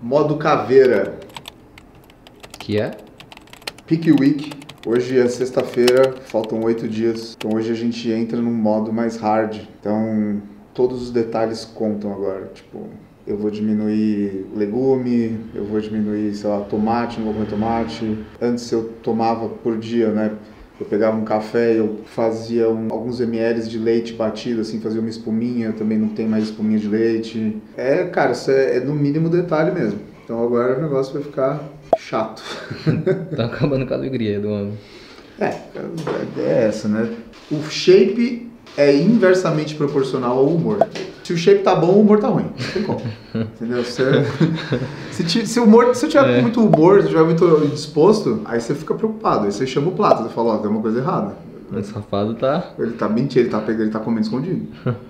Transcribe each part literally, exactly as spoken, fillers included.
Modo caveira. Que é? Peak Week. Hoje é sexta-feira, faltam oito dias. Então hoje a gente entra num modo mais hard. Então todos os detalhes contam agora. Tipo, eu vou diminuir legume, eu vou diminuir, sei lá, tomate, não vou comer tomate. Antes eu tomava por dia, né? Eu pegava um café e eu fazia um, alguns ml de leite batido, assim, fazia uma espuminha, também não tem mais espuminha de leite. É, cara, isso é, é no mínimo detalhe mesmo. Então agora o negócio vai ficar chato. Tá acabando com a alegria do ano. É, é essa, né? O shape é inversamente proporcional ao humor. Se o shape tá bom, o humor tá ruim. Não tem como. Entendeu? Se, se, se, o humor, se eu tiver é. muito humor, se eu tiver muito disposto, aí você fica preocupado. Aí você chama o Plato, você fala, ó, tem uma coisa errada. O safado tá... Ele tá mentindo, ele tá pegando, ele tá comendo escondido.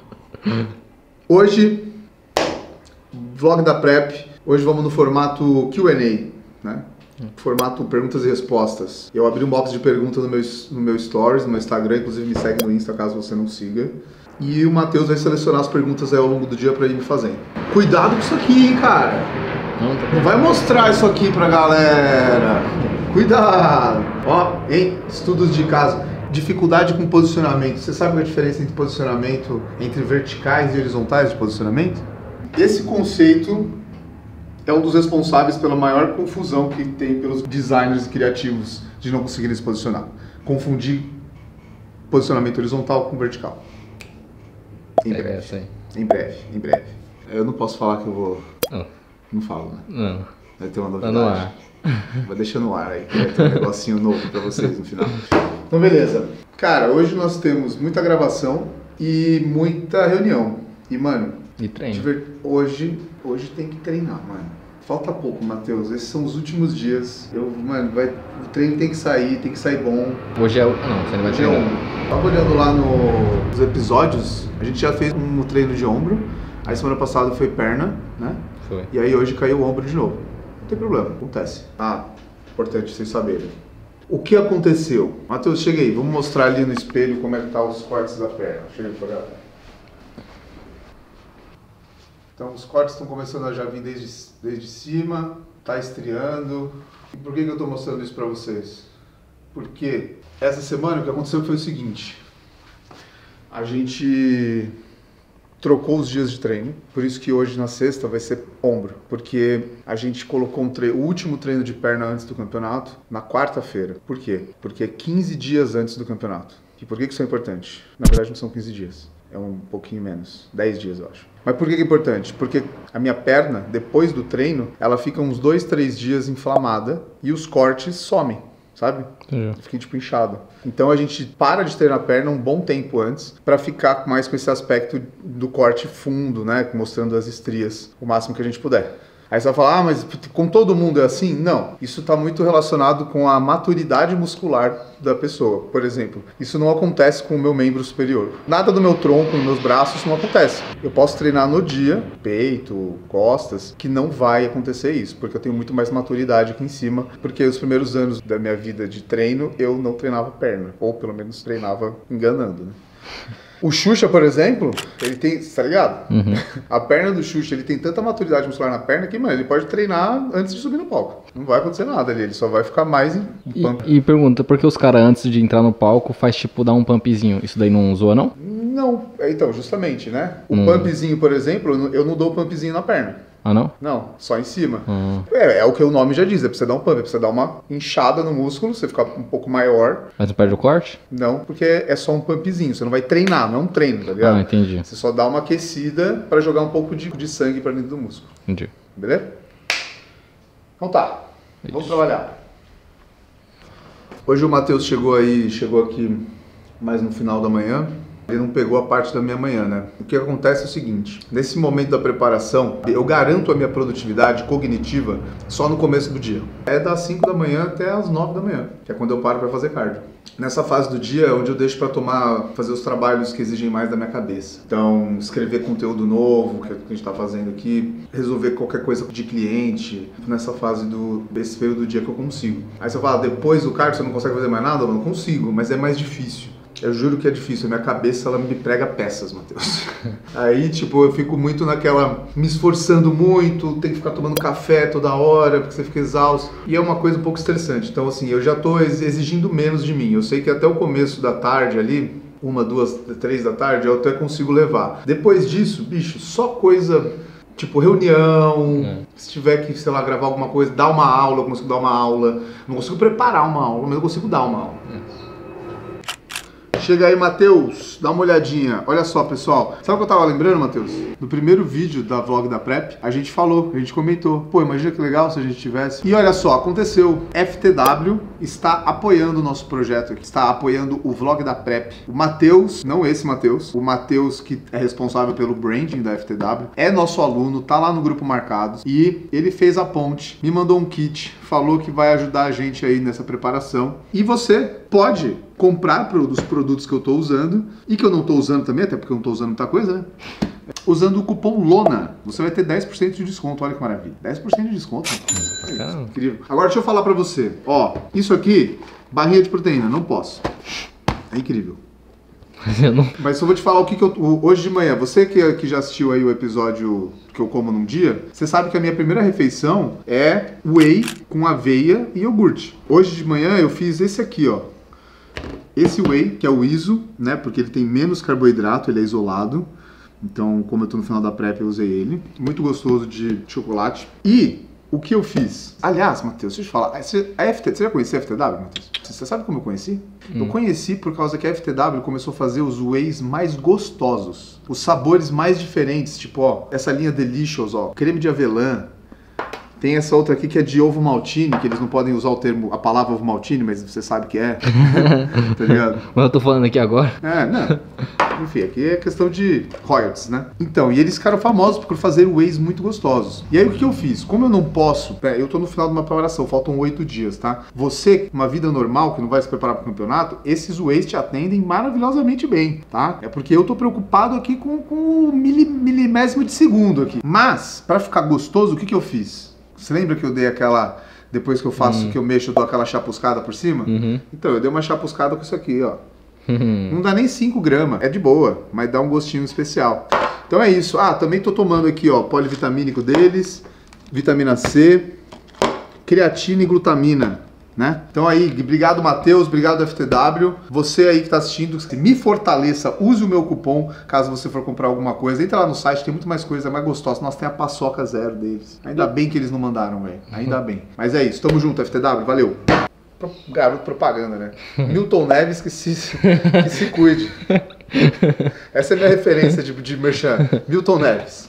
Hoje, vlog da Prep. Hoje vamos no formato Q and A, né? Formato perguntas e respostas. Eu abri um box de perguntas no meu, no meu stories, no meu Instagram, inclusive me segue no Insta caso você não siga. E o Matheus vai selecionar as perguntas aí ao longo do dia pra ir me fazendo. Cuidado com isso aqui, hein, cara. Não, tá... não vai mostrar isso aqui pra galera. Cuidado. Ó, hein? Estudos de caso. Dificuldade com posicionamento. Você sabe a diferença entre posicionamento entre verticais e horizontais de posicionamento? Esse conceito é um dos responsáveis pela maior confusão que tem pelos designers criativos de não conseguirem se posicionar. Confundir posicionamento horizontal com vertical. Em breve. É essa aí. Em breve, em breve. Eu não posso falar que eu vou... Não. Não falo, né? Não. Vai ter uma Tá novidade. no ar. Vou deixar no ar aí, que vai ter um negocinho novo pra vocês no final. Então, beleza. Cara, hoje nós temos muita gravação e muita reunião. E, mano... E treino. Diver... Hoje, hoje tem que treinar, mano. Falta pouco, Matheus. Esses são os últimos dias. Eu, mano, vai... o treino tem que sair, tem que sair bom. Hoje é o... Não, você não vai Hoje é treinar. um... Tava olhando lá no... nos episódios, a gente já fez um treino de ombro. Aí semana passada foi perna, né? Foi. E aí hoje caiu o ombro de novo. Não tem problema, acontece. Ah, importante vocês saberem. O que aconteceu? Matheus, chega aí. Vamos mostrar ali no espelho como é que tá os cortes da perna. Chega aí pra galera. Então os cortes estão começando a já vir desde, desde cima, tá estriando. E por que, que eu estou mostrando isso para vocês? Porque essa semana o que aconteceu foi o seguinte. A gente trocou os dias de treino, por isso que hoje na sexta vai ser ombro. Porque a gente colocou um treino, o último treino de perna antes do campeonato na quarta-feira. Por quê? Porque é quinze dias antes do campeonato. E por que, que isso é importante? Na verdade não são quinze dias. É um pouquinho menos, dez dias eu acho. Mas por que é importante? Porque a minha perna, depois do treino, ela fica uns dois, três dias inflamada e os cortes somem, sabe? É. Fica tipo inchado. Então a gente para de treinar a perna um bom tempo antes para ficar mais com esse aspecto do corte fundo, né? Mostrando as estrias o máximo que a gente puder. Aí você vai falar, ah, mas com todo mundo é assim? Não. Isso está muito relacionado com a maturidade muscular da pessoa. Por exemplo, isso não acontece com o meu membro superior. Nada do meu tronco, nos meus braços, não acontece. Eu posso treinar no dia, peito, costas, que não vai acontecer isso, porque eu tenho muito mais maturidade aqui em cima, porque os primeiros anos da minha vida de treino, eu não treinava perna, ou pelo menos treinava enganando, né? O Xuxa, por exemplo, ele tem, tá ligado? Uhum. A perna do Xuxa, ele tem tanta maturidade muscular na perna que, mano, ele pode treinar antes de subir no palco. Não vai acontecer nada ali, ele só vai ficar mais em pump. E, e pergunta, por que os caras antes de entrar no palco faz tipo dar um pumpzinho? Isso daí não zoa não? Não, então, justamente, né? O Hum. pumpzinho, por exemplo, eu não dou pumpzinho na perna. Ah, não? Não, só em cima. Hum. É, é o que o nome já diz, é pra você dar um pump, é pra você dar uma inchada no músculo, você ficar um pouco maior. Mas não perde o corte? Não, porque é só um pumpzinho, você não vai treinar, não é um treino, tá ligado? Ah, entendi. Você só dá uma aquecida pra jogar um pouco de, de sangue pra dentro do músculo. Entendi. Beleza? Então tá, Isso. vamos trabalhar. Hoje o Matheus chegou aí, chegou aqui mais no final da manhã. Ele não pegou a parte da minha manhã, né? O que acontece é o seguinte, nesse momento da preparação, eu garanto a minha produtividade cognitiva só no começo do dia. É das cinco da manhã até as nove da manhã, que é quando eu paro para fazer cardio. Nessa fase do dia é onde eu deixo para tomar, fazer os trabalhos que exigem mais da minha cabeça. Então, escrever conteúdo novo, que a gente está fazendo aqui, resolver qualquer coisa de cliente, nessa fase do, desse período do dia que eu consigo. Aí você fala, depois do cardio você não consegue fazer mais nada? Eu não consigo, mas é mais difícil. Eu juro que é difícil, a minha cabeça ela me prega peças, Matheus. Aí, tipo, eu fico muito naquela, me esforçando muito, tem que ficar tomando café toda hora, porque você fica exausto. E é uma coisa um pouco estressante. Então, assim, eu já tô exigindo menos de mim. Eu sei que até o começo da tarde ali, uma, duas, três da tarde, eu até consigo levar. Depois disso, bicho, só coisa... Tipo, reunião, é. se tiver que, sei lá, gravar alguma coisa, dar uma aula, eu consigo dar uma aula. Não consigo preparar uma aula, mas eu consigo dar uma aula. É. Chega aí, Matheus, dá uma olhadinha. Olha só, pessoal. Sabe o que eu tava lembrando, Matheus? No primeiro vídeo da vlog da Prep, a gente falou, a gente comentou. Pô, imagina que legal se a gente tivesse. E olha só, aconteceu. F T W está apoiando o nosso projeto aqui. Está apoiando o vlog da Prep. O Matheus, não esse Matheus, o Matheus que é responsável pelo branding da F T W, é nosso aluno, tá lá no grupo Marcados. E ele fez a ponte, me mandou um kit, falou que vai ajudar a gente aí nessa preparação. E você pode comprar dos produtos que eu tô usando e que eu não tô usando também, até porque eu não tô usando muita coisa, né? Usando o cupom LONA, você vai ter dez por cento de desconto, olha que maravilha. dez por cento de desconto. É incrível. Agora deixa eu falar pra você, ó, isso aqui, barrinha de proteína, não posso. É incrível. Mas eu não... Mas só vou te falar o que, que eu... Hoje de manhã, você que, que já assistiu aí o episódio que eu como num dia, você sabe que a minha primeira refeição é whey com aveia e iogurte. Hoje de manhã eu fiz esse aqui, ó. Esse whey, que é o iso, né, porque ele tem menos carboidrato, ele é isolado. Então, como eu tô no final da prep, eu usei ele. Muito gostoso de chocolate. E o que eu fiz? Aliás, Matheus, deixa eu te falar. A F T, você já conhecia a F T W, Matheus? Você sabe como eu conheci? Hum. Eu conheci por causa que a F T W começou a fazer os wheys mais gostosos. Os sabores mais diferentes, tipo, ó, essa linha Delicious, ó, creme de avelã. Tem essa outra aqui que é de ovo maltine, que eles não podem usar o termo, a palavra ovo maltine, mas você sabe que é. Tá ligado? Mas eu tô falando aqui agora. É, não. Enfim, aqui é questão de royalties, né? Então, e eles ficaram famosos por fazer wheys muito gostosos. E aí o que eu fiz? Como eu não posso, é, eu tô no final de uma preparação, faltam oito dias, tá? Você, uma vida normal, que não vai se preparar pro campeonato, esses wheys te atendem maravilhosamente bem, tá? É porque eu tô preocupado aqui com, com o mili, milimésimo de segundo aqui. Mas, pra ficar gostoso, o que que eu fiz? Você lembra que eu dei aquela... Depois que eu faço, hum. que eu mexo, eu dou aquela chapuscada por cima? Uhum. Então, eu dei uma chapuscada com isso aqui, ó. Uhum. Não dá nem cinco gramas. É de boa, mas dá um gostinho especial. Então é isso. Ah, também tô tomando aqui, ó, polivitamínico deles, vitamina C, creatina e glutamina, né? Então aí, obrigado Matheus, obrigado F T W. Você aí que tá assistindo, me fortaleça, use o meu cupom, caso você for comprar alguma coisa. Entra lá no site, tem muito mais coisa, é mais gostosa. Nós tem a paçoca zero deles. Ainda bem que eles não mandaram, velho. Ainda bem. Mas é isso, tamo junto, F T W, valeu. Garoto propaganda, né? Milton Neves que se, que se cuide. Essa é a minha referência de, de merchan. Milton Neves.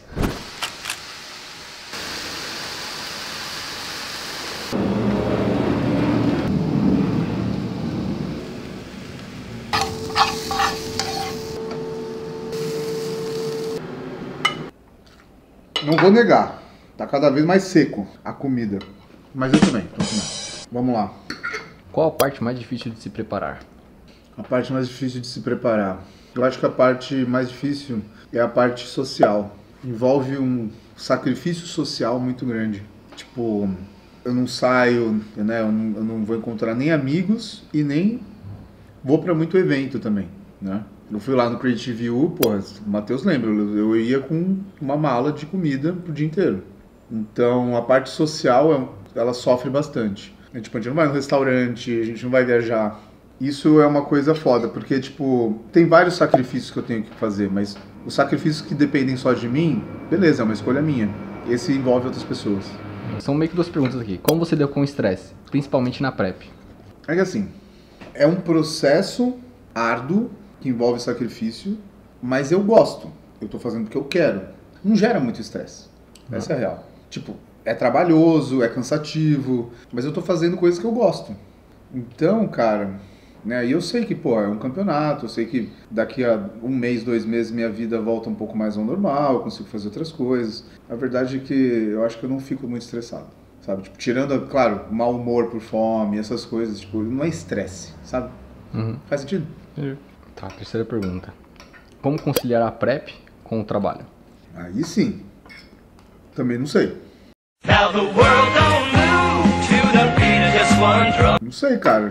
Não vou negar, tá cada vez mais seco a comida. Mas eu também, tô comendo. Vamos lá. Qual a parte mais difícil de se preparar? A parte mais difícil de se preparar? Eu acho que a parte mais difícil é a parte social. Envolve um sacrifício social muito grande. Tipo, eu não saio, né? Eu não, eu não vou encontrar nem amigos e nem vou pra muito evento também, né? Eu fui lá no Creative U, porra, o Matheus lembra, eu ia com uma mala de comida pro dia inteiro. Então a parte social, ela sofre bastante. A gente, tipo, a gente não vai no restaurante, a gente não vai viajar. Isso é uma coisa foda, porque, tipo, tem vários sacrifícios que eu tenho que fazer, mas os sacrifícios que dependem só de mim, beleza, é uma escolha minha. Esse envolve outras pessoas. São meio que duas perguntas aqui. Como você deu com o estresse, principalmente na prep? É que assim, é um processo árduo, que envolve sacrifício, mas eu gosto. Eu tô fazendo o que eu quero. Não gera muito estresse. Essa é a real. Tipo, é trabalhoso, é cansativo, mas eu tô fazendo coisas que eu gosto. Então, cara, né, e eu sei que, pô, é um campeonato, eu sei que daqui a um mês, dois meses, minha vida volta um pouco mais ao normal, eu consigo fazer outras coisas. A verdade é que eu acho que eu não fico muito estressado, sabe? Tipo, tirando, claro, mau humor por fome, essas coisas, tipo, não é estresse, sabe? Uhum. Faz sentido? Uhum. Tá, terceira pergunta. Como conciliar a prep com o trabalho? Aí sim. Também não sei. Now the world don't move to the beat of just one drum. Não sei, cara.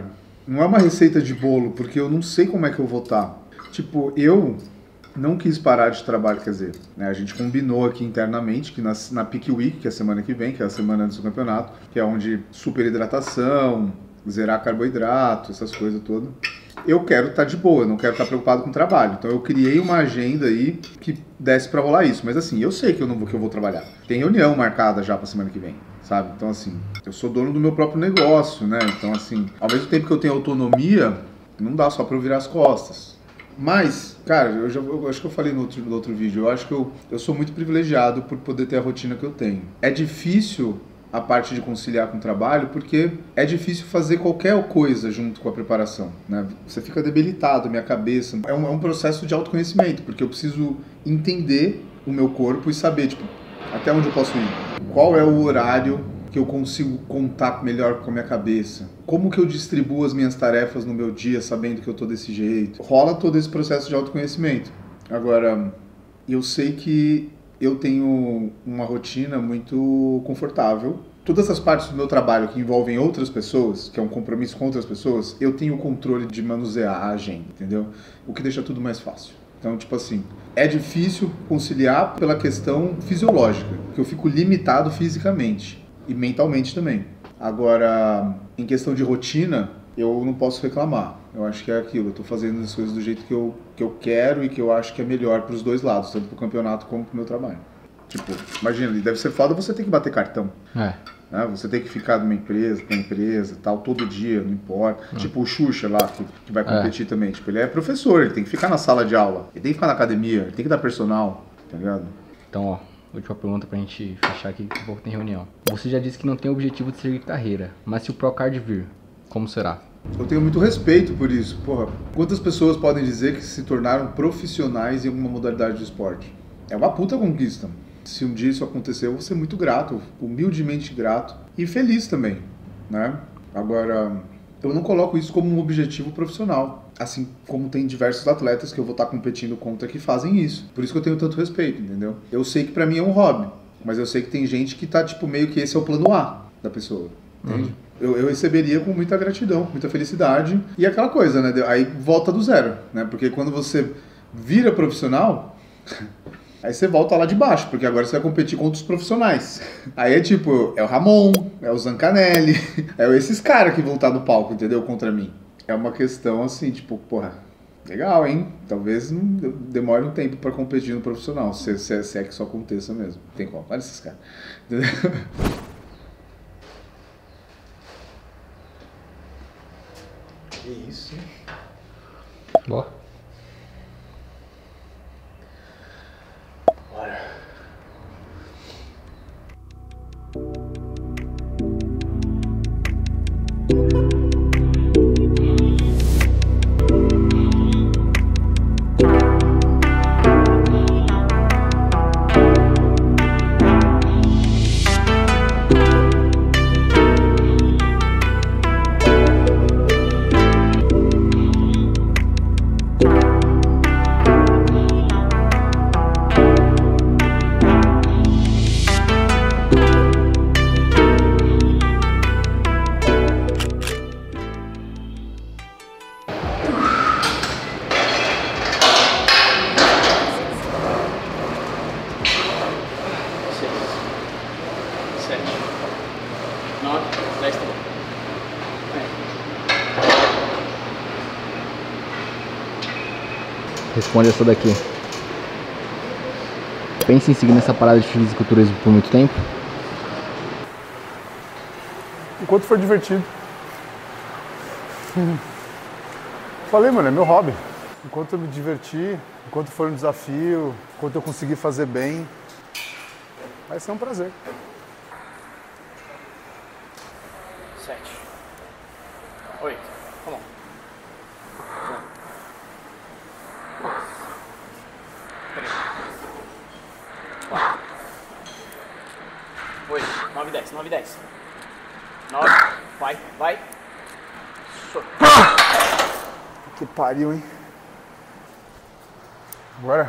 não é uma receita de bolo, porque eu não sei como é que eu vou estar. Tipo, eu não quis parar de trabalho, quer dizer, né, a gente combinou aqui internamente que na, na Peak Week, que é a semana que vem, que é a semana antes do campeonato, que é onde super hidratação, zerar carboidrato, essas coisas todas, eu quero estar de boa, eu não quero estar preocupado com o trabalho. Então eu criei uma agenda aí que desse pra rolar isso. Mas assim, eu sei que eu não vou, que eu vou trabalhar. Tem reunião marcada já pra semana que vem, sabe? Então assim, eu sou dono do meu próprio negócio, né? Então assim, ao mesmo tempo que eu tenho autonomia, não dá só pra eu virar as costas. Mas, cara, eu, já, eu acho que eu falei no outro, no outro vídeo, eu acho que eu, eu sou muito privilegiado por poder ter a rotina que eu tenho. É difícil a parte de conciliar com o trabalho, porque é difícil fazer qualquer coisa junto com a preparação, né? Você fica debilitado, minha cabeça. É um, é um processo de autoconhecimento, porque eu preciso entender o meu corpo e saber, tipo, até onde eu posso ir. Qual é o horário que eu consigo contar melhor com a minha cabeça? Como que eu distribuo as minhas tarefas no meu dia, sabendo que eu tô desse jeito? Rola todo esse processo de autoconhecimento. Agora, eu sei que eu tenho uma rotina muito confortável. Todas as partes do meu trabalho que envolvem outras pessoas, que é um compromisso com outras pessoas, eu tenho o controle de manusear a agenda, entendeu? O que deixa tudo mais fácil. Então, tipo assim, é difícil conciliar pela questão fisiológica, que eu fico limitado fisicamente e mentalmente também. Agora, em questão de rotina, eu não posso reclamar. Eu acho que é aquilo, eu tô fazendo as coisas do jeito que eu, que eu quero e que eu acho que é melhor para os dois lados, tanto pro campeonato como pro meu trabalho. Tipo, imagina, deve ser foda você ter que bater cartão. É. Né? Você tem que ficar numa empresa, pra empresa, tal, todo dia, não importa. Hum. Tipo o Xuxa lá, que, que vai competir é. também. Tipo, ele é professor, ele tem que ficar na sala de aula, ele tem que ficar na academia, ele tem que dar personal, tá ligado? Então, ó, última pergunta pra gente fechar aqui, que daqui a pouco tem reunião. Você já disse que não tem o objetivo de seguir carreira, mas se o Procard vir, como será? Eu tenho muito respeito por isso. Porra, quantas pessoas podem dizer que se tornaram profissionais em alguma modalidade de esporte? É uma puta conquista. Se um dia isso acontecer, eu vou ser muito grato, humildemente grato e feliz também, né? Agora, eu não coloco isso como um objetivo profissional, assim como tem diversos atletas que eu vou estar competindo contra que fazem isso. Por isso que eu tenho tanto respeito, entendeu? Eu sei que pra mim é um hobby, mas eu sei que tem gente que tá, tipo, meio que esse é o plano A da pessoa, entende? Uhum. Eu, eu receberia com muita gratidão, muita felicidade e aquela coisa, né? Aí volta do zero, né? Porque quando você vira profissional... Aí você volta lá de baixo, porque agora você vai competir contra os profissionais. Aí é tipo, é o Ramon, é o Zancanelli, é esses caras que vão estar no palco, entendeu? Contra mim. É uma questão assim, tipo, porra, legal, hein? Talvez não demore um tempo pra competir no profissional, se, se, se é que isso aconteça mesmo. Tem como, olha esses caras. Entendeu? Que isso, hein? Boa. Responde essa daqui. Pensa em seguir nessa parada de fisiculturismo por muito tempo? Enquanto for divertido. Falei, mano, é meu hobby. Enquanto eu me divertir, enquanto for um desafio, enquanto eu conseguir fazer bem, vai ser um prazer. Sete. Oito. Come on. Três. Quatro. Oito. Nove, dez. Nove, dez. Nove. Vai, vai. Que pariu, hein? Agora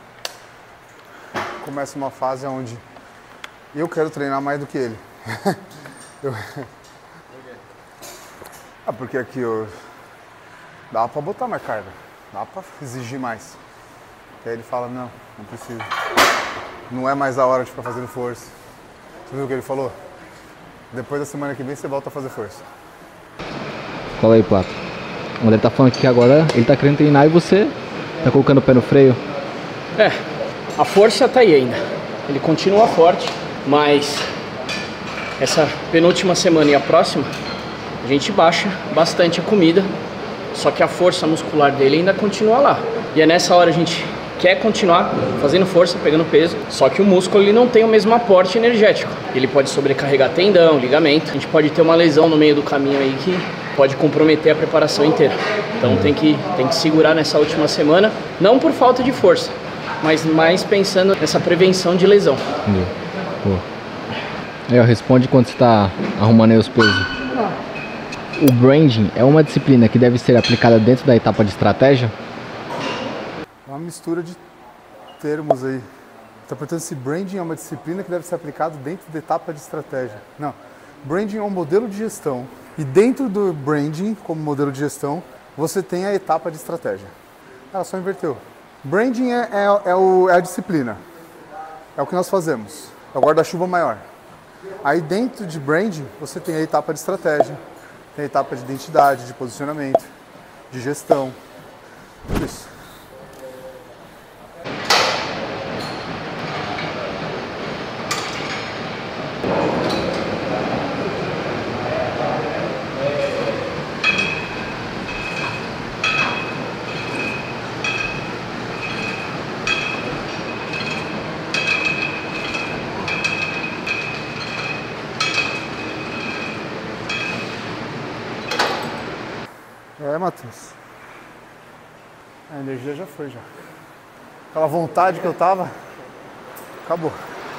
começa uma fase onde eu quero treinar mais do que ele. eu... Ah, porque aqui eu... dá pra botar mais carga, dá pra exigir mais. E aí ele fala, não, não precisa. Não é mais a hora de ficar fazendo força. Você viu o que ele falou? Depois da semana que vem você volta a fazer força. Fala aí, Plato. O André tá falando que agora ele tá querendo treinar e você tá colocando o pé no freio. É, a força tá aí ainda. Ele continua forte, mas essa penúltima semana e a próxima, a gente baixa bastante a comida, só que a força muscular dele ainda continua lá. E é nessa hora a gente quer continuar fazendo força, pegando peso, só que o músculo ele não tem o mesmo aporte energético. Ele pode sobrecarregar tendão, ligamento, a gente pode ter uma lesão no meio do caminho aí que pode comprometer a preparação inteira. Então tem que, tem que segurar nessa última semana, não por falta de força, mas mais pensando nessa prevenção de lesão. Entendeu? Pô. Aí, ó, responde quando você tá arrumando aí os pesos. O branding é uma disciplina que deve ser aplicada dentro da etapa de estratégia? É uma mistura de termos aí. Está perguntando se branding é uma disciplina que deve ser aplicada dentro da etapa de estratégia. Não. Branding é um modelo de gestão. E dentro do branding, como modelo de gestão, você tem a etapa de estratégia. Ela só inverteu. Branding é, é, é, o, é a disciplina. É o que nós fazemos. É o guarda-chuva maior. Aí dentro de branding, você tem a etapa de estratégia. Tem a etapa de identidade, de posicionamento, de gestão. Tudo isso. É, Matheus. A energia já foi, já. Aquela vontade que eu tava, acabou.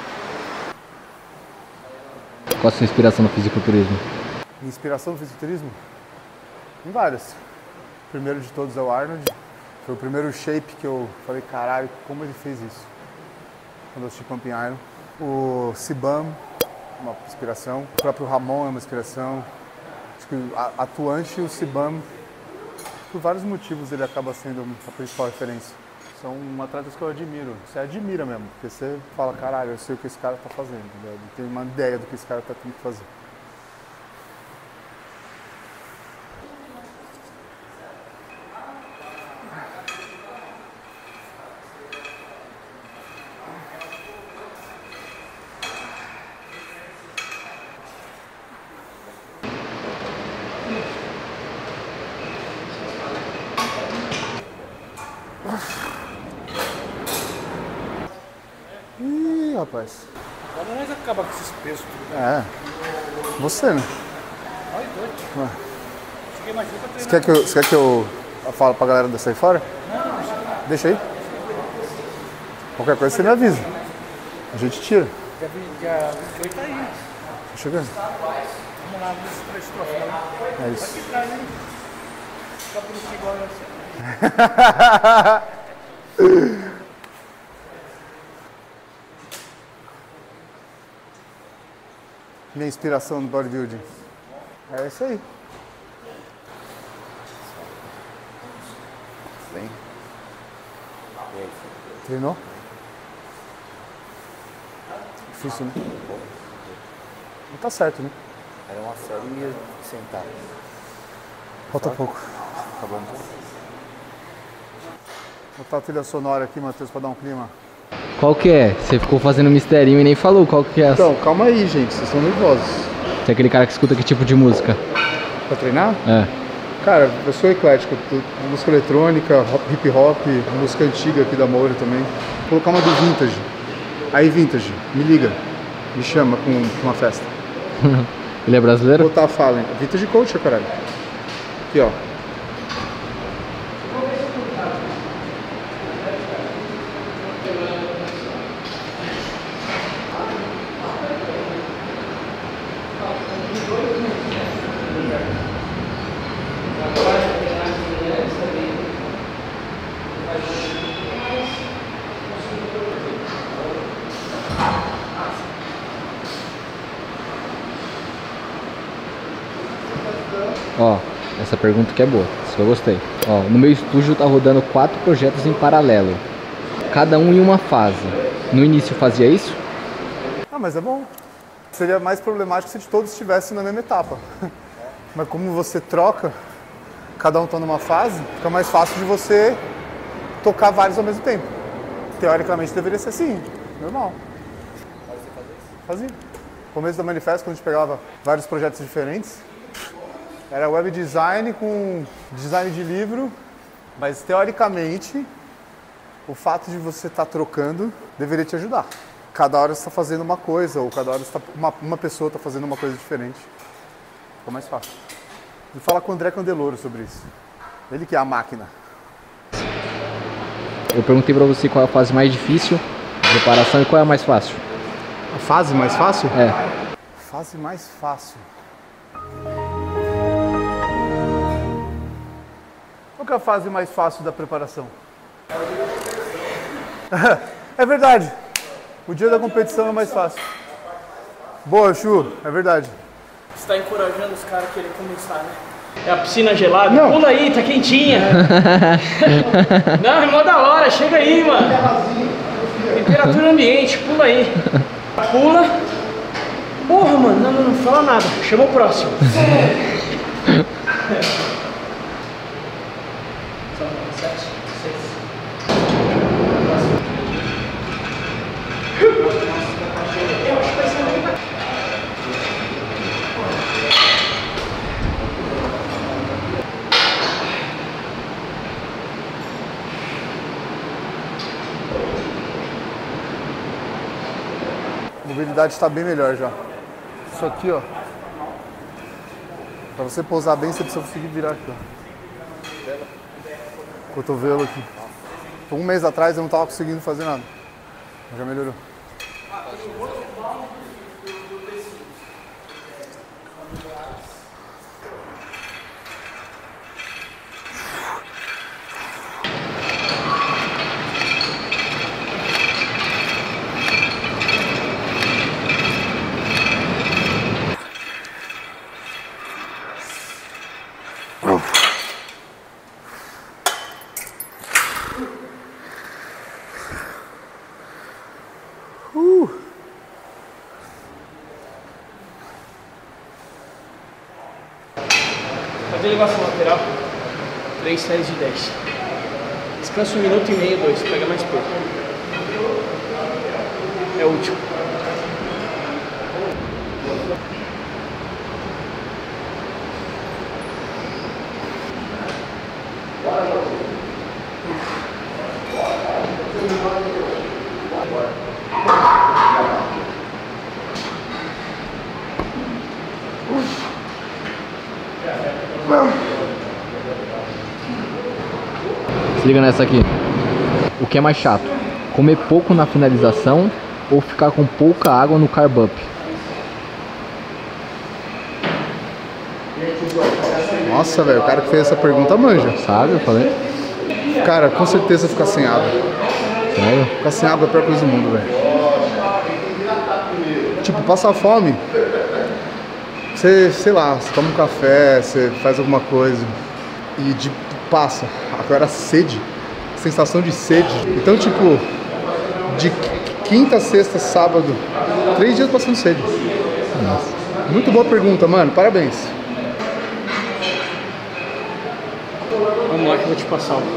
Qual a sua inspiração no fisiculturismo? Inspiração no fisiculturismo? Em várias. O primeiro de todos é o Arnold. Foi o primeiro shape que eu falei, caralho, como ele fez isso? Quando eu assisti Pumping Iron. O Sibam, uma inspiração. O próprio Ramon é uma inspiração. Acho que a Atuante e o Sibam, por vários motivos, ele acaba sendo a principal referência. São atletas que eu admiro. Você admira mesmo, porque você fala, caralho, eu sei o que esse cara tá fazendo. Né? Eu tenho uma ideia do que esse cara tá tendo que fazer. Ih, rapaz. Agora nós acaba com esses pesos tudo. É. Você, né? Olha, doido. Ué. Cheguei mais pra Você treinar. quer que eu, você quer que eu fale pra galera sair fora? Não, Deixa aí. Qualquer coisa você me avisa. A gente tira. dia vinte e oito tá aí. Tá chegando. Vamos lá, vamos ver esse troféu. É isso. Aqui atrás, hein? Fica bonitinho igual você. Minha inspiração no bodybuilding. É isso aí. Bem. Treinou? Difícil, né? Mas tá certo, né? Era uma série sentada. Falta pouco. Tá bom? Vou botar a trilha sonora aqui, Matheus, pra dar um clima. Qual que é? Você ficou fazendo misterinho e nem falou qual que é. Então, calma aí, gente. Vocês estão nervosos. Você é aquele cara que escuta que tipo de música? Pra treinar? É. Cara, eu sou eclético. Música eletrônica, hip hop, música antiga aqui da Moura também. Vou colocar uma do Vintage. Aí, Vintage, me liga. Me chama com uma festa. Ele é brasileiro? Vou botar a Fallen. Vintage Coach, caralho. Aqui, ó. Ó, Essa pergunta que é boa, isso que eu gostei. Ó, no meu estúdio tá rodando quatro projetos em paralelo, cada um em uma fase. No início fazia isso? Ah, mas é bom. Seria mais problemático se todos estivessem na mesma etapa. Mas como você troca, cada um está numa fase, fica mais fácil de você tocar vários ao mesmo tempo. Teoricamente deveria ser assim, normal. Fazia. No começo da Manifesto, quando a gente pegava vários projetos diferentes, era web design com design de livro, mas teoricamente o fato de você estar tá trocando deveria te ajudar. Cada hora você está fazendo uma coisa, ou cada hora você tá, uma, uma pessoa está fazendo uma coisa diferente. Fica mais fácil. Vou falar com o André Candeloro sobre isso. Ele que é a máquina. Eu perguntei pra você qual é a fase mais difícil de preparação e qual é a mais fácil. A fase mais fácil? É. Fase mais fácil. Qual que é a fase mais fácil da preparação? É verdade. O dia da competição é mais fácil. Boa, Chu, é verdade. Você tá encorajando os caras a querer começar, né? É a piscina gelada? Não. Pula aí, tá quentinha. Não, é mó da hora, chega aí, mano. Temperatura ambiente, pula aí. Pula. Porra, mano, não, não, não fala nada. Chama o próximo. A mobilidade está bem melhor já. Isso aqui, ó. Para você pousar bem, você precisa conseguir virar aqui, ó. Cotovelo aqui. Então, um mês atrás eu não estava conseguindo fazer nada. Já melhorou. Uh. Fazer elevação lateral, três séries de dez. Descansa um minuto e meio, dois, pega mais peso. É o último. Se liga nessa aqui. O que é mais chato? Comer pouco na finalização ou ficar com pouca água no carb up? Nossa, velho, o cara que fez essa pergunta manja. Sabe? Eu falei. Cara, com certeza ficar sem água. Sério? Ficar sem água é a pior coisa do mundo, velho. Tipo, passar fome. Você, sei lá, você toma um café, você faz alguma coisa e de, passa. Agora sede, sensação de sede. Então, tipo, de quinta, sexta, sábado, três dias passando sede. Nossa. Muito boa pergunta, mano. Parabéns. Vamos lá que eu vou te passar um.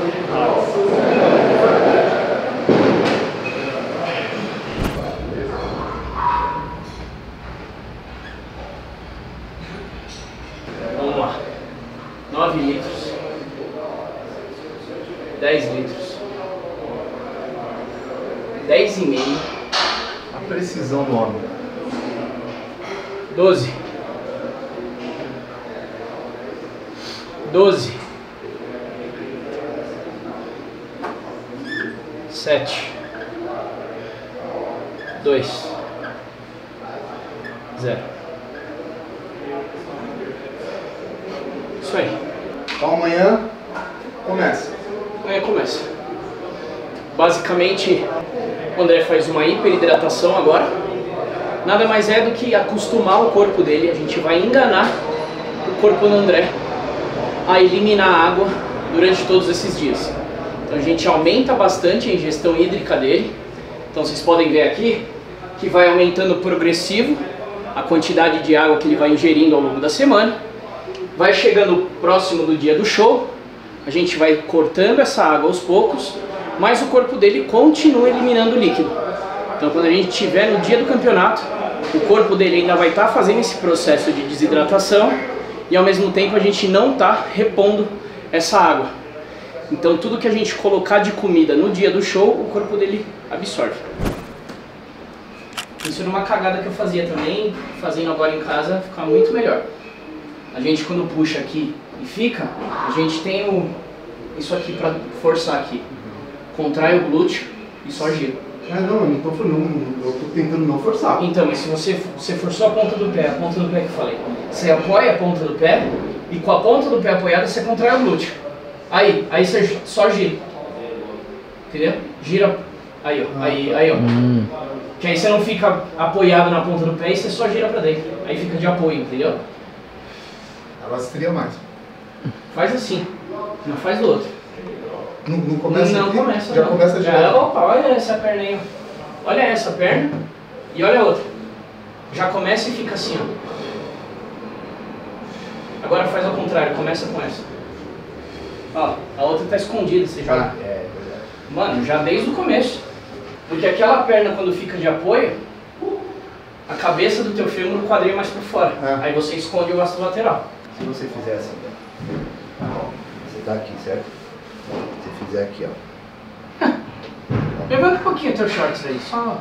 Vamos lá. nove litros. dez litros. dez e meio. A precisão do homem. doze. doze. Sete. Dois. Zero. Isso aí. Então amanhã começa. Amanhã começa. Basicamente, o André faz uma hiperidratação agora. Nada mais é do que acostumar o corpo dele. A gente vai enganar o corpo do André a eliminar a água durante todos esses dias. Então a gente aumenta bastante a ingestão hídrica dele. Então vocês podem ver aqui que vai aumentando progressivo a quantidade de água que ele vai ingerindo ao longo da semana. Vai chegando próximo do dia do show, a gente vai cortando essa água aos poucos, mas o corpo dele continua eliminando líquido. Então quando a gente estiver no dia do campeonato, o corpo dele ainda vai estar fazendo esse processo de desidratação e ao mesmo tempo a gente não está repondo essa água. Então tudo que a gente colocar de comida no dia do show, o corpo dele absorve. Isso era uma cagada que eu fazia também, fazendo agora em casa fica muito melhor. A gente quando puxa aqui e fica, a gente tem o, isso aqui para forçar aqui. Contrai o glúteo e só gira. Ah, não, eu não tô, não, eu tô tentando não forçar. Então, mas se você, você forçou a ponta do pé, a ponta do pé que eu falei, você apoia a ponta do pé e com a ponta do pé apoiada você contrai o glúteo. Aí, aí você só gira. Entendeu? Gira. Aí, ó. Aí, aí, ó. Hum. Que aí você não fica apoiado na ponta do pé e você só gira pra dentro. Aí fica de apoio, entendeu? Ela estria mais. Faz assim. Não faz do outro. Não, não começa Não aqui? começa Já não. começa Já, direto. opa, olha essa perna aí. Olha essa perna e olha a outra. Já começa e fica assim, ó. Agora faz ao contrário, começa com essa. Ó, a outra tá escondida, você joga. Ah, é, Mano, já desde o começo. Porque aquela perna quando fica de apoio, a cabeça do teu fêmur, o quadril é mais por fora. É. Aí você esconde o vasto lateral. Se você fizer assim, ó. Você tá aqui, certo? Se você fizer aqui, ó. Levanta um pouquinho o teu shorts aí, só.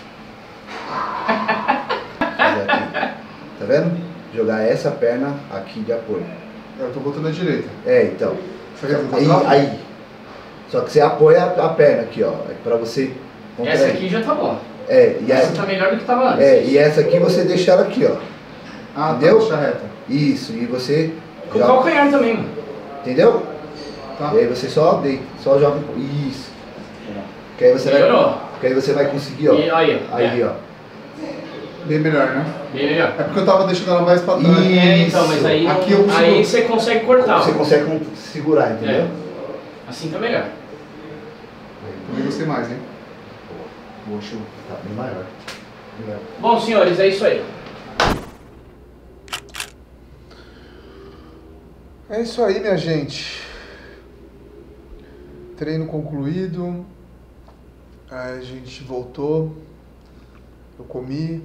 Fazer aqui. Tá vendo? Jogar essa perna aqui de apoio. eu tô botando a direita. É, então. Você quer Aí, botar? aí. Só que você apoia a, a perna aqui, ó. Pra você. contrair. Essa aqui já tá boa. É, e Essa essa, tá melhor do que tava antes. é, e essa aqui você deixa ela aqui, ó. Ah, Entendeu? tá, deixa reta. Isso, e você. Com o joga- calcanhar também, mano. Entendeu? Tá. E aí você só deita, só joga. Isso. Que aí você Melhorou. vai. Que aí você vai conseguir, ó. E aí, ó. Aí, É. ó. Bem melhor, né? Bem melhor. É porque eu tava deixando ela mais pra trás. Ih. É, então, mas aí, Aqui não- eu consigo- aí você consegue cortar. Você ó. consegue com- segurar, entendeu? É. Assim tá melhor. Também gostei mais, hein? O roxo tá bem maior. Melhor. Bom, senhores, é isso aí. É isso aí, minha gente. Treino concluído. Aí a gente voltou. Eu comi.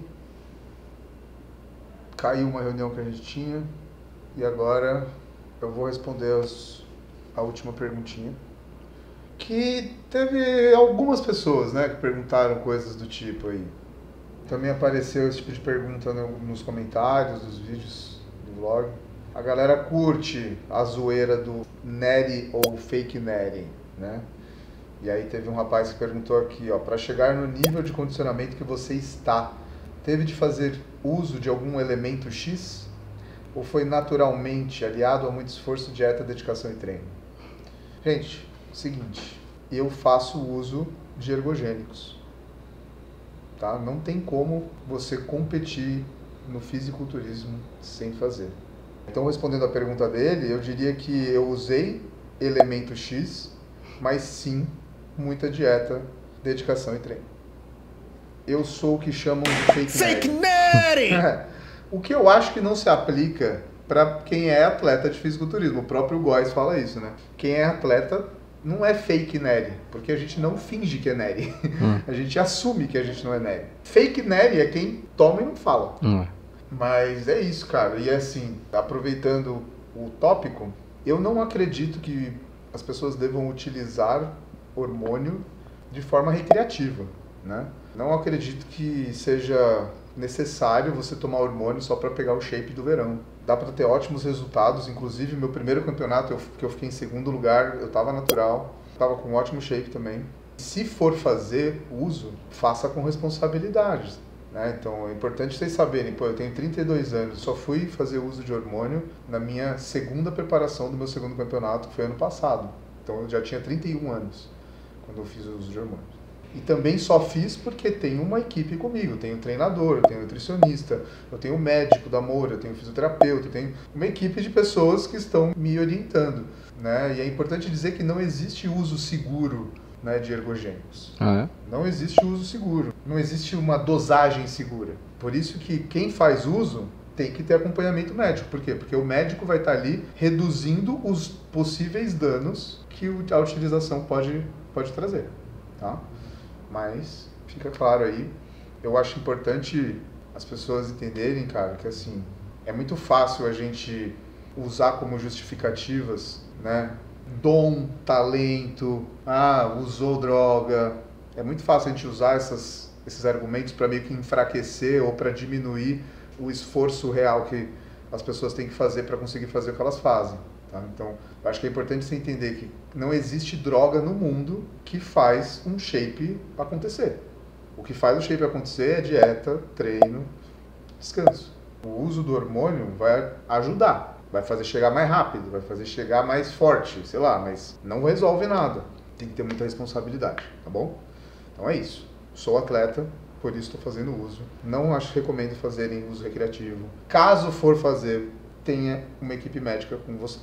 Caiu uma reunião que a gente tinha. E agora eu vou responder as, a última perguntinha. Que teve algumas pessoas, né, que perguntaram coisas do tipo aí. Também apareceu esse tipo de pergunta no- nos comentários dos vídeos do vlog. A galera curte a zoeira do Neri ou fake Neri, né? E aí teve um rapaz que perguntou aqui, ó, para chegar no nível de condicionamento que você está, teve de fazer uso de algum elemento X? Ou foi naturalmente aliado a muito esforço, dieta, dedicação e treino? Gente, seguinte, eu faço uso de ergogênicos, tá? Não tem como você competir no fisiculturismo sem fazer. Então, respondendo a pergunta dele, eu diria que eu usei elemento X, mas sim, muita dieta, dedicação e treino. Eu sou o que chamam de fake, fake nerd. O que eu acho que não se aplica para quem é atleta de fisiculturismo. O próprio Góes fala isso, né? Quem é atleta não é fake nerd, porque a gente não finge que é nerd. Hum. A gente assume que a gente não é nerd. Fake nerd é quem toma e não fala. Hum. Mas é isso, cara. E assim, aproveitando o tópico, eu não acredito que as pessoas devam utilizar hormônio de forma recreativa, né? Não acredito que seja necessário você tomar hormônio só para pegar o shape do verão. Dá para ter ótimos resultados, inclusive meu primeiro campeonato, eu, que eu fiquei em segundo lugar, eu estava natural, estava com um ótimo shape também. Se for fazer uso, faça com responsabilidade, né? Então é importante vocês saberem, pô, eu tenho trinta e dois anos, só fui fazer uso de hormônio na minha segunda preparação do meu segundo campeonato, que foi ano passado. Então eu já tinha trinta e um anos quando eu fiz o uso de hormônio. E também só fiz porque tem uma equipe comigo, eu tenho um treinador, eu tenho um nutricionista, eu tenho um médico do amor, eu tenho um fisioterapeuta, eu tenho uma equipe de pessoas que estão me orientando, né? E é importante dizer que não existe uso seguro, né, de ergogênicos. Ah, é? Não existe uso seguro, não existe uma dosagem segura. Por isso que quem faz uso tem que ter acompanhamento médico. Por quê? Porque o médico vai estar ali reduzindo os possíveis danos que a utilização pode, pode trazer, tá? Mas fica claro aí, eu acho importante as pessoas entenderem, cara, que assim, é muito fácil a gente usar como justificativas, né? Dom, talento, ah, usou droga. É muito fácil a gente usar essas, esses argumentos para meio que enfraquecer ou para diminuir o esforço real que as pessoas têm que fazer para conseguir fazer o que elas fazem. Tá? Então, eu acho que é importante você entender que não existe droga no mundo que faz um shape acontecer. O que faz o shape acontecer é dieta, treino, descanso. O uso do hormônio vai ajudar, vai fazer chegar mais rápido, vai fazer chegar mais forte, sei lá, mas não resolve nada. Tem que ter muita responsabilidade, tá bom? Então é isso. Sou atleta, por isso estou fazendo uso. Não acho que recomendo fazerem uso recreativo. Caso for fazer, tenha uma equipe médica com você.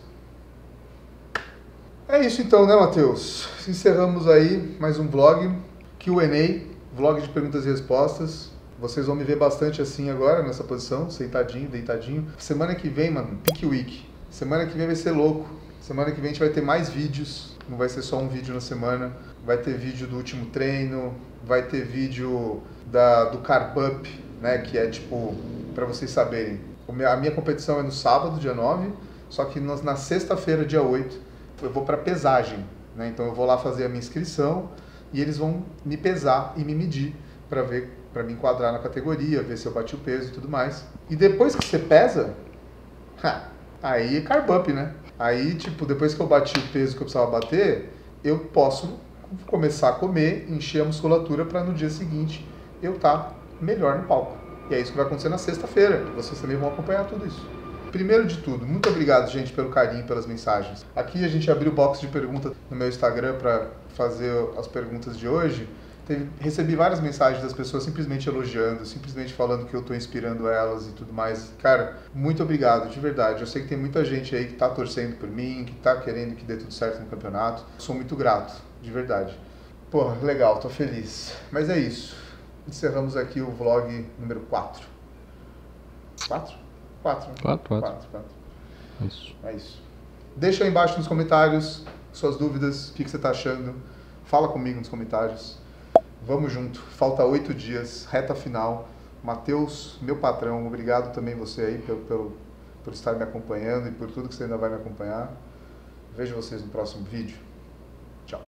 É isso então, né, Matheus? Encerramos aí mais um vlog, Q and A, vlog de perguntas e respostas. Vocês vão me ver bastante assim agora, nessa posição, sentadinho, deitadinho. Semana que vem, mano, Peak Week. Semana que vem vai ser louco. Semana que vem a gente vai ter mais vídeos. Não vai ser só um vídeo na semana. Vai ter vídeo do último treino, vai ter vídeo da, do Carb Up, né, que é tipo, pra vocês saberem, a minha competição é no sábado, dia nove, só que na sexta-feira, dia oito, eu vou para pesagem, né? Então eu vou lá fazer a minha inscrição e eles vão me pesar e me medir para ver, para me enquadrar na categoria, ver se eu bati o peso e tudo mais. E depois que você pesa, aí é carb up, né? Aí, tipo, depois que eu bati o peso que eu precisava bater, eu posso começar a comer, encher a musculatura para no dia seguinte eu estar melhor no palco. E é isso que vai acontecer na sexta-feira. Vocês também vão acompanhar tudo isso. Primeiro de tudo, muito obrigado, gente, pelo carinho, pelas mensagens. Aqui a gente abriu o box de perguntas no meu Instagram para fazer as perguntas de hoje. Teve, recebi várias mensagens das pessoas simplesmente elogiando, simplesmente falando que eu estou inspirando elas e tudo mais. Cara, muito obrigado, de verdade. Eu sei que tem muita gente aí que está torcendo por mim, que está querendo que dê tudo certo no campeonato. Sou muito grato, de verdade. Porra, legal, tô feliz. Mas é isso. Encerramos aqui o vlog número quatro. quatro? quatro, né? quatro, quatro. quatro, quatro. Isso. É isso. Deixa aí embaixo nos comentários suas dúvidas, o que, que você está achando. Fala comigo nos comentários. Vamos junto. Falta oito dias, reta final. Matheus, meu patrão, obrigado também você aí pelo, pelo, por estar me acompanhando e por tudo que você ainda vai me acompanhar. Vejo vocês no próximo vídeo.